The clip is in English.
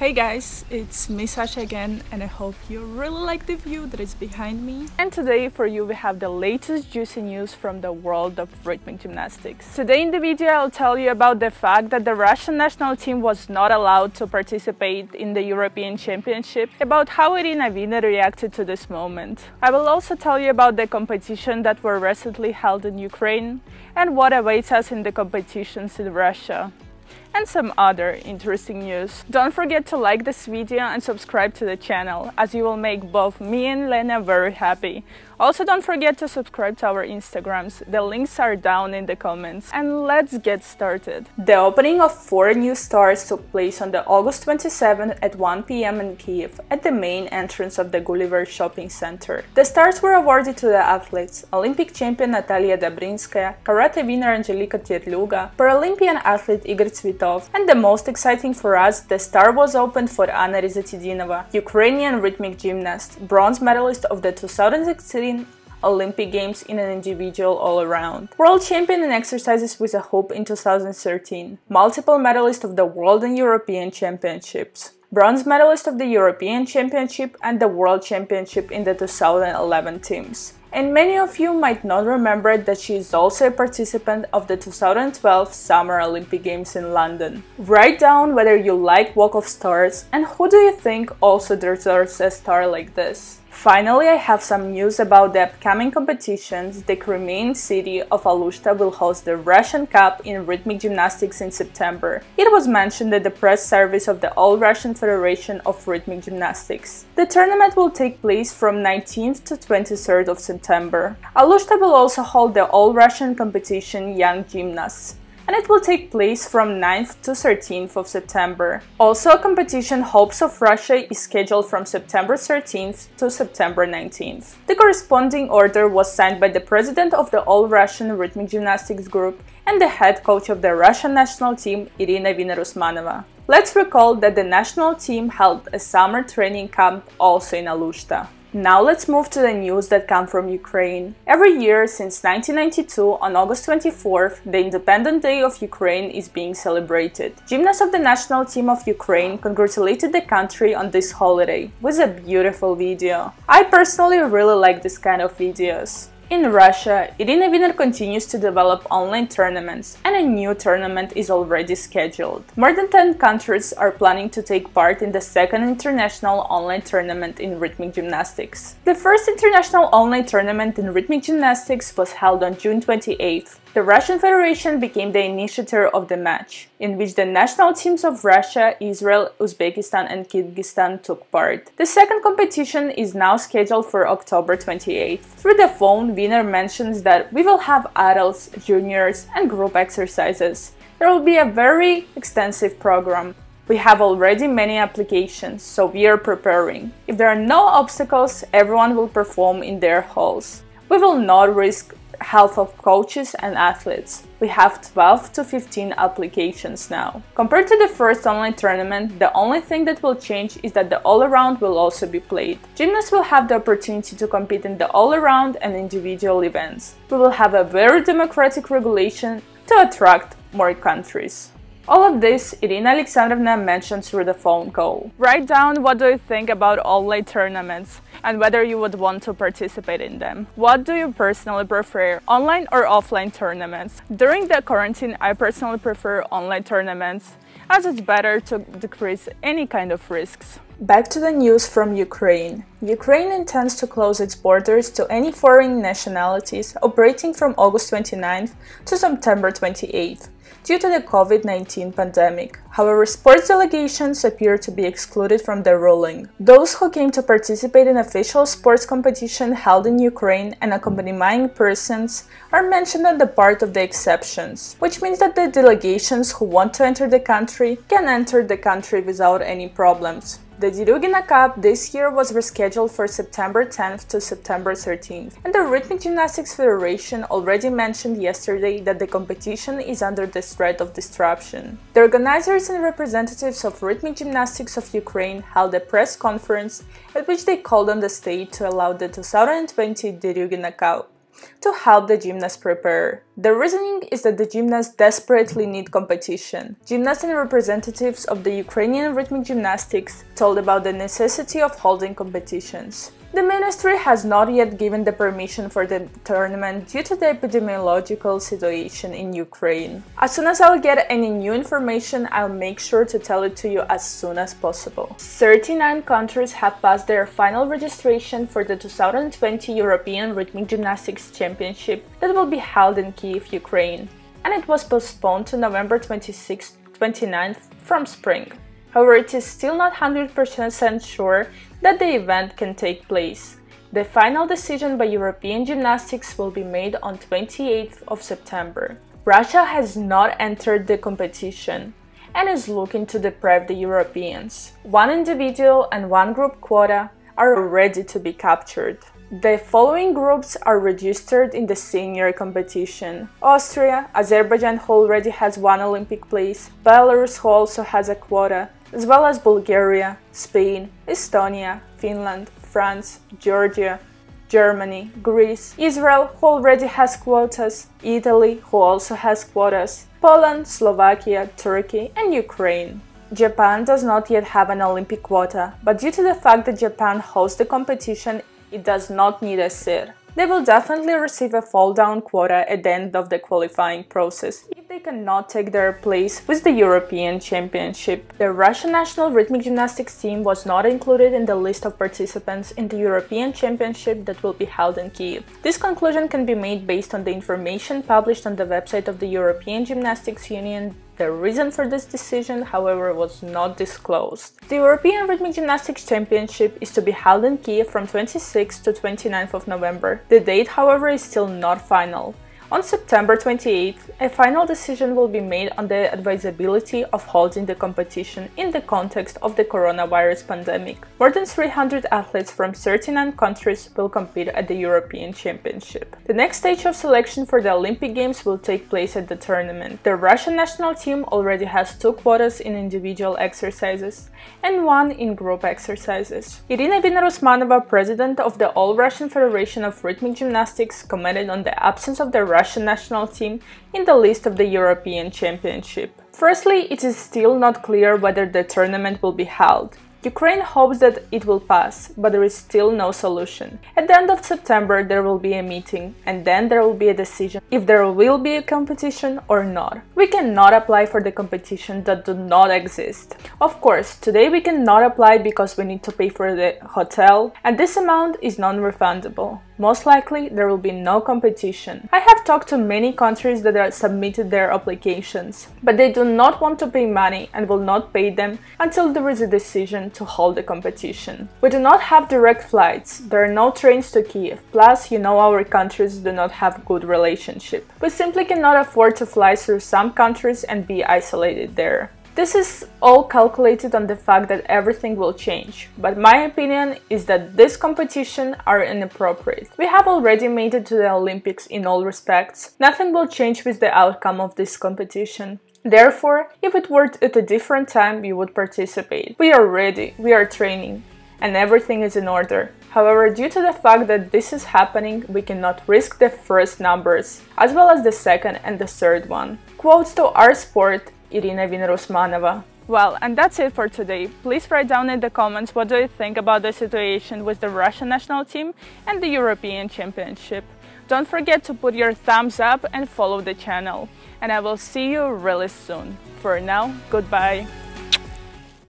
Hey guys, it's me Sasha again, and I hope you really like the view that is behind me. And today for you we have the latest juicy news from the world of rhythmic gymnastics. Today in the video I'll tell you about the fact that the Russian national team was not allowed to participate in the European Championship, about how Irina Viner reacted to this moment. I will also tell you about the competition that were recently held in Ukraine and what awaits us in the competitions in Russia, and some other interesting news. Don't forget to like this video and subscribe to the channel, as you will make both me and Lena very happy. Also don't forget to subscribe to our Instagrams, the links are down in the comments. And let's get started. The opening of 4 new stars took place on the August 27th at 1 p.m. in Kiev, at the main entrance of the Gulliver Shopping Center. The stars were awarded to the athletes: Olympic champion Natalia Dobrinskaya, karate winner Angelika Terluga, Paralympian athlete Igor Tsvetov, and the most exciting for us, the star was opened for Anna Rizatidinova, Ukrainian rhythmic gymnast, bronze medalist of the 2016 Olympic Games in an individual all-around, world champion in exercises with a hoop in 2013, multiple medalist of the World and European Championships, bronze medalist of the European Championship and the World Championship in the 2011 teams. And many of you might not remember that she is also a participant of the 2012 Summer Olympic Games in London. Write down whether you like Walk of Stars and who do you think also deserves a star like this. Finally, I have some news about the upcoming competitions. The Crimean city of Alushta will host the Russian Cup in rhythmic gymnastics in September. It was mentioned at the press service of the All-Russian Federation of Rhythmic Gymnastics. The tournament will take place from 19th to 23rd of September. Alushta will also hold the All-Russian competition Young Gymnasts, and it will take place from 9th to 13th of September. Also, a competition Hopes of Russia is scheduled from September 13th to September 19th. The corresponding order was signed by the president of the All-Russian Rhythmic Gymnastics Group and the head coach of the Russian national team, Irina Viner-Usmanova. Let's recall that the national team held a summer training camp also in Alushta. Now let's move to the news that come from Ukraine. Every year since 1992, on August 24th, the Independent Day of Ukraine is being celebrated. Gymnasts of the national team of Ukraine congratulated the country on this holiday with a beautiful video. I personally really like this kind of videos. In Russia, Irina Viner continues to develop online tournaments, and a new tournament is already scheduled. More than 10 countries are planning to take part in the second international online tournament in rhythmic gymnastics. The first international online tournament in rhythmic gymnastics was held on June 28th. The Russian Federation became the initiator of the match, in which the national teams of Russia, Israel, Uzbekistan and Kyrgyzstan took part. The second competition is now scheduled for October 28th. Through the phone, Viner mentions that we will have adults, juniors and group exercises. There will be a very extensive program. We have already many applications, so we are preparing. If there are no obstacles, everyone will perform in their halls. We will not risk health of coaches and athletes. We have 12 to 15 applications now. Compared to the first online tournament, the only thing that will change is that the all-around will also be played. Gymnasts will have the opportunity to compete in the all-around and individual events. We will have a very democratic regulation to attract more countries. All of this, Irina Alexandrovna mentioned through the phone call. Write down what do you think about online tournaments and whether you would want to participate in them. What do you personally prefer, online or offline tournaments? During the quarantine, I personally prefer online tournaments, as it's better to decrease any kind of risks. Back to the news from Ukraine. Ukraine intends to close its borders to any foreign nationalities operating from August 29th to September 28th. Due to the COVID-19 pandemic. However, sports delegations appear to be excluded from the ruling. Those who came to participate in official sports competition held in Ukraine and accompanying persons are mentioned as the part of the exceptions, which means that the delegations who want to enter the country can enter the country without any problems. The Deryugina Cup this year was rescheduled for September 10th to September 13th, and the Rhythmic Gymnastics Federation already mentioned yesterday that the competition is under the threat of disruption. The organizers and representatives of Rhythmic Gymnastics of Ukraine held a press conference at which they called on the state to allow the 2020 Deryugina Cup to help the gymnasts prepare. The reasoning is that the gymnasts desperately need competition. Gymnasts and representatives of the Ukrainian rhythmic gymnastics told about the necessity of holding competitions. The ministry has not yet given the permission for the tournament due to the epidemiological situation in Ukraine. As soon as I'll get any new information, I'll make sure to tell it to you as soon as possible. 39 countries have passed their final registration for the 2020 European Rhythmic Gymnastics Championship that will be held in Kyiv, Ukraine, and it was postponed to November 26-29 from spring. However, it is still not 100% sure that the event can take place. The final decision by European Gymnastics will be made on 28th of September. Russia has not entered the competition and is looking to deprive the Europeans. One individual and one group quota are ready to be captured. The following groups are registered in the senior competition: Austria, Azerbaijan, who already has one Olympic place, Belarus, who also has a quota, as well as Bulgaria, Spain, Estonia, Finland, France, Georgia, Germany, Greece, Israel, who already has quotas, Italy, who also has quotas, Poland, Slovakia, Turkey, and Ukraine. Japan does not yet have an Olympic quota, but due to the fact that Japan hosts the competition, it does not need a seat. They will definitely receive a fall-down quota at the end of the qualifying process if they cannot take their place with the European Championship. The Russian national rhythmic gymnastics team was not included in the list of participants in the European Championship that will be held in Kyiv. This conclusion can be made based on the information published on the website of the European Gymnastics Union. The reason for this decision, however, was not disclosed. The European Rhythmic Gymnastics Championship is to be held in Kyiv from 26th to 29th of November. The date, however, is still not final. On September 28th, a final decision will be made on the advisability of holding the competition in the context of the coronavirus pandemic. More than 300 athletes from 39 countries will compete at the European Championship. The next stage of selection for the Olympic Games will take place at the tournament. The Russian national team already has 2 quotas in individual exercises and 1 in group exercises. Irina Vina-Rusmanova, president of the All-Russian Federation of Rhythmic Gymnastics, commented on the absence of the Russian national team in the list of the European Championship. Firstly, it is still not clear whether the tournament will be held. Ukraine hopes that it will pass, but there is still no solution. At the end of September there will be a meeting, and then there will be a decision if there will be a competition or not. We cannot apply for the competition that do not exist. Of course, today we cannot apply because we need to pay for the hotel, and this amount is non-refundable. Most likely there will be no competition. I have talked to many countries that have submitted their applications, but they do not want to pay money and will not pay them until there is a decision to hold the competition. We do not have direct flights, there are no trains to Kyiv, plus our countries do not have good relationship. We simply cannot afford to fly through some countries and be isolated there. This is all calculated on the fact that everything will change, but my opinion is that this competition are inappropriate. We have already made it to the Olympics in all respects. Nothing will change with the outcome of this competition. Therefore, if it were at a different time, we would participate. We are ready, we are training, and everything is in order. However, due to the fact that this is happening, we cannot risk the first numbers, as well as the second and the third one. Quotes to Our Sport, Irina Vina-Rusmanova. Well, and that's it for today. Please write down in the comments what do you think about the situation with the Russian national team and the European Championship. Don't forget to put your thumbs up and follow the channel. And I will see you really soon. For now, goodbye.